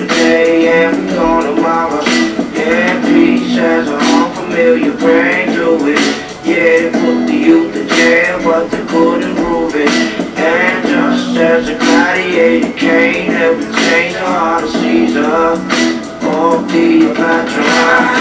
today and we gone tomorrow. Yeah, peace has an unfamiliar brain to it. Yeah, they put the youth in jail, but they couldn't prove it. And just as a gladiator came, that would change the heart of Caesar. Oh, Cleopatra.